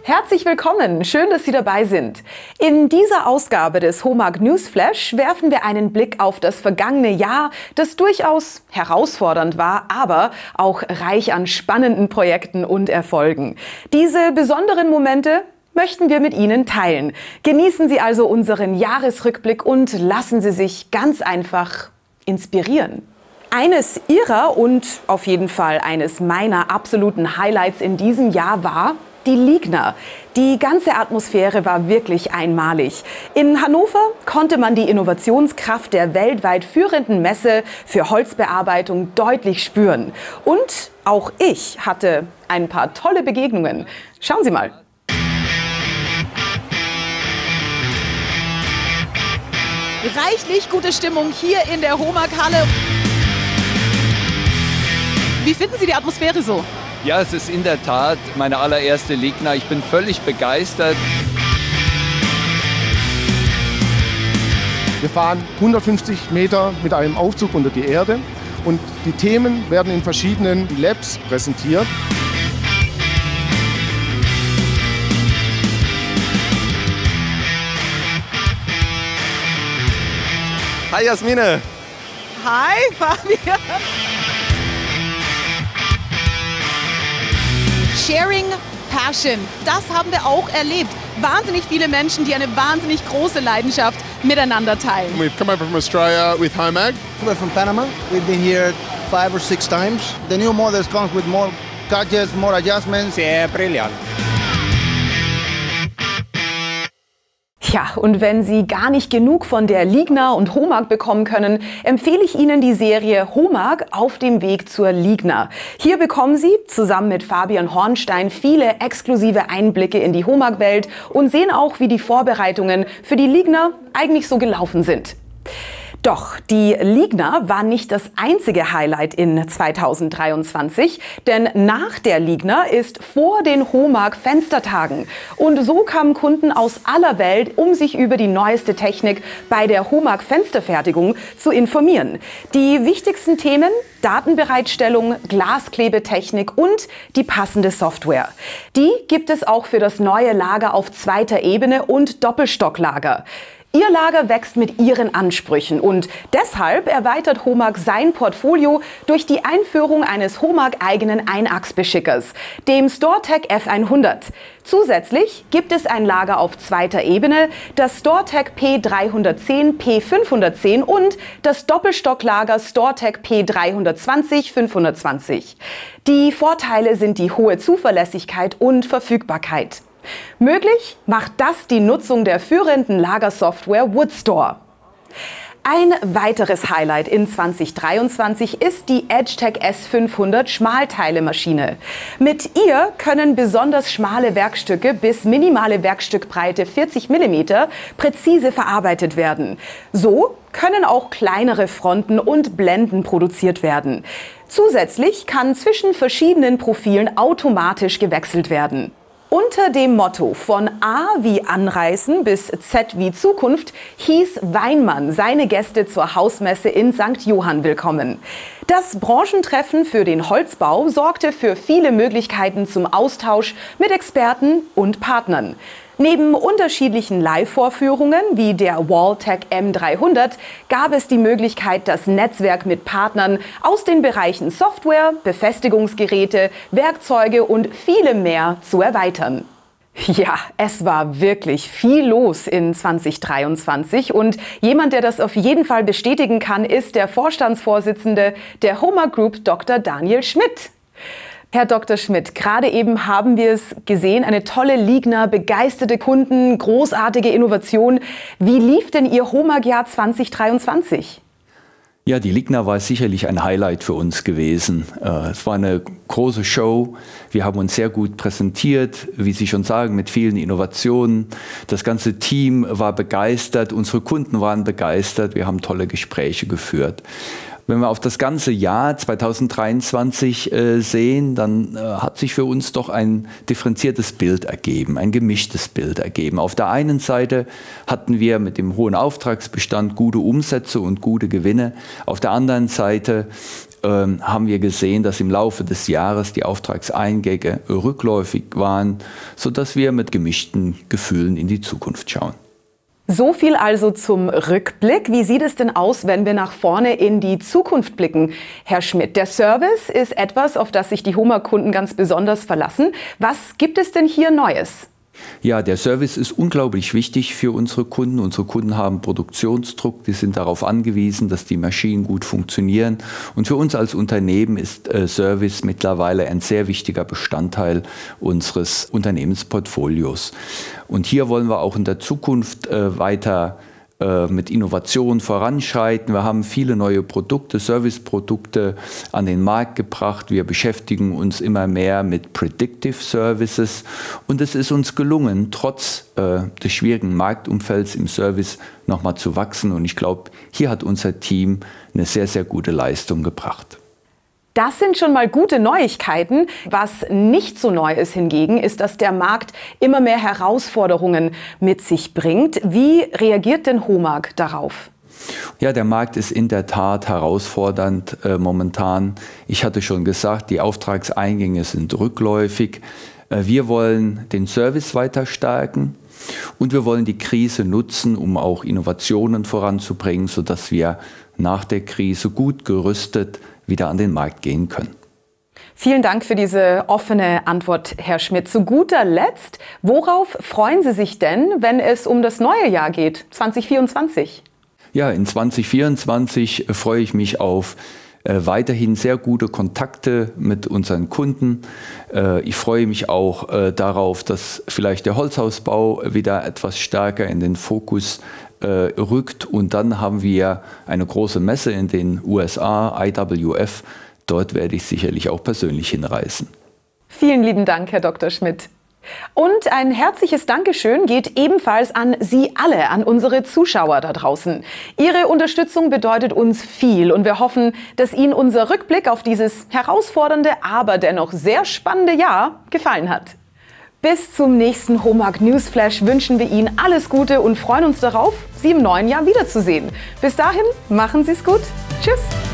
Herzlich willkommen, schön, dass Sie dabei sind. In dieser Ausgabe des HOMAG Newsflash werfen wir einen Blick auf das vergangene Jahr, das durchaus herausfordernd war, aber auch reich an spannenden Projekten und Erfolgen. Diese besonderen Momente möchten wir mit Ihnen teilen. Genießen Sie also unseren Jahresrückblick und lassen Sie sich ganz einfach inspirieren. Eines Ihrer und auf jeden Fall eines meiner absoluten Highlights in diesem Jahr war die Ligna. Die ganze Atmosphäre war wirklich einmalig. In Hannover konnte man die Innovationskraft der weltweit führenden Messe für Holzbearbeitung deutlich spüren. Und auch ich hatte ein paar tolle Begegnungen. Schauen Sie mal. Reichlich gute Stimmung hier in der HOMAG-Halle. Wie finden Sie die Atmosphäre so? Ja, es ist in der Tat meine allererste Ligna. Ich bin völlig begeistert. Wir fahren 150 Meter mit einem Aufzug unter die Erde und die Themen werden in verschiedenen Labs präsentiert. Hi Jasmine! Hi Fabian! Sharing Passion, das haben wir auch erlebt. Wahnsinnig viele Menschen, die eine wahnsinnig große Leidenschaft miteinander teilen. We've come over from Australia with HOMAG. We're from Panama. We've been here 5 or 6 times. The new models come with more gadgets, more adjustments. Sehr brillant. Ja, und wenn Sie gar nicht genug von der Ligna und HOMAG bekommen können, empfehle ich Ihnen die Serie HOMAG auf dem Weg zur Ligna. Hier bekommen Sie zusammen mit Fabian Hornstein viele exklusive Einblicke in die HOMAG-Welt und sehen auch, wie die Vorbereitungen für die Ligna eigentlich so gelaufen sind. Doch die Ligna war nicht das einzige Highlight in 2023, denn nach der Ligna ist vor den HOMAG Fenstertagen. Und so kamen Kunden aus aller Welt, um sich über die neueste Technik bei der HOMAG Fensterfertigung zu informieren. Die wichtigsten Themen: Datenbereitstellung, Glasklebetechnik und die passende Software. Die gibt es auch für das neue Lager auf zweiter Ebene und Doppelstocklager. Ihr Lager wächst mit Ihren Ansprüchen und deshalb erweitert HOMAG sein Portfolio durch die Einführung eines HOMAG-eigenen Einachsbeschickers, dem StoreTech F100. Zusätzlich gibt es ein Lager auf zweiter Ebene, das StoreTech P310, P510 und das Doppelstocklager StoreTech P320, 520. Die Vorteile sind die hohe Zuverlässigkeit und Verfügbarkeit. Möglich macht das die Nutzung der führenden Lagersoftware WoodStore. Ein weiteres Highlight in 2023 ist die EdgeTech S500 Schmalteilemaschine. Mit ihr können besonders schmale Werkstücke bis minimale Werkstückbreite 40 mm präzise verarbeitet werden. So können auch kleinere Fronten und Blenden produziert werden. Zusätzlich kann zwischen verschiedenen Profilen automatisch gewechselt werden. Unter dem Motto von A wie Anreißen bis Z wie Zukunft hieß Weinmann seine Gäste zur Hausmesse in St. Johann willkommen. Das Branchentreffen für den Holzbau sorgte für viele Möglichkeiten zum Austausch mit Experten und Partnern. Neben unterschiedlichen Live-Vorführungen wie der Walltec M300 gab es die Möglichkeit, das Netzwerk mit Partnern aus den Bereichen Software, Befestigungsgeräte, Werkzeuge und vielem mehr zu erweitern. Ja, es war wirklich viel los in 2023 und jemand, der das auf jeden Fall bestätigen kann, ist der Vorstandsvorsitzende der HOMAG Group, Dr. Daniel Schmidt. Herr Dr. Schmidt, gerade eben haben wir es gesehen, eine tolle Ligna, begeisterte Kunden, großartige Innovation. Wie lief denn Ihr HOMAG-Jahr 2023? Ja, die Ligna war sicherlich ein Highlight für uns gewesen. Es war eine große Show. Wir haben uns sehr gut präsentiert, wie Sie schon sagen, mit vielen Innovationen. Das ganze Team war begeistert, unsere Kunden waren begeistert. Wir haben tolle Gespräche geführt. Wenn wir auf das ganze Jahr 2023 sehen, dann hat sich für uns doch ein differenziertes Bild ergeben, ein gemischtes Bild ergeben. Auf der einen Seite hatten wir mit dem hohen Auftragsbestand gute Umsätze und gute Gewinne. Auf der anderen Seite haben wir gesehen, dass im Laufe des Jahres die Auftragseingänge rückläufig waren, sodass wir mit gemischten Gefühlen in die Zukunft schauen. So viel also zum Rückblick. Wie sieht es denn aus, wenn wir nach vorne in die Zukunft blicken? Herr Schmidt, der Service ist etwas, auf das sich die HOMAG-Kunden ganz besonders verlassen. Was gibt es denn hier Neues? Ja, der Service ist unglaublich wichtig für unsere Kunden. Unsere Kunden haben Produktionsdruck, die sind darauf angewiesen, dass die Maschinen gut funktionieren. Und für uns als Unternehmen ist Service mittlerweile ein sehr wichtiger Bestandteil unseres Unternehmensportfolios. Und hier wollen wir auch in der Zukunft weiter mit Innovation voranschreiten. Wir haben viele neue Produkte, Serviceprodukte an den Markt gebracht. Wir beschäftigen uns immer mehr mit Predictive Services. Und es ist uns gelungen, trotz des schwierigen Marktumfelds im Service nochmal zu wachsen. Und ich glaube, hier hat unser Team eine sehr, sehr gute Leistung gebracht. Das sind schon mal gute Neuigkeiten. Was nicht so neu ist hingegen, ist, dass der Markt immer mehr Herausforderungen mit sich bringt. Wie reagiert denn HOMAG darauf? Ja, der Markt ist in der Tat herausfordernd momentan. Ich hatte schon gesagt, die Auftragseingänge sind rückläufig. Wir wollen den Service weiter stärken und wir wollen die Krise nutzen, um auch Innovationen voranzubringen, sodass wir nach der Krise gut gerüstet wieder an den Markt gehen können. Vielen Dank für diese offene Antwort, Herr Schmidt. Zu guter Letzt, worauf freuen Sie sich denn, wenn es um das neue Jahr geht, 2024? Ja, in 2024 freue ich mich auf weiterhin sehr gute Kontakte mit unseren Kunden. Ich freue mich auch darauf, dass vielleicht der Holzhausbau wieder etwas stärker in den Fokus rückt. Und dann haben wir eine große Messe in den USA, IWF. Dort werde ich sicherlich auch persönlich hinreisen. Vielen lieben Dank, Herr Dr. Schmidt. Und ein herzliches Dankeschön geht ebenfalls an Sie alle, an unsere Zuschauer da draußen. Ihre Unterstützung bedeutet uns viel und wir hoffen, dass Ihnen unser Rückblick auf dieses herausfordernde, aber dennoch sehr spannende Jahr gefallen hat. Bis zum nächsten HOMAG Newsflash wünschen wir Ihnen alles Gute und freuen uns darauf, Sie im neuen Jahr wiederzusehen. Bis dahin, machen Sie es gut. Tschüss.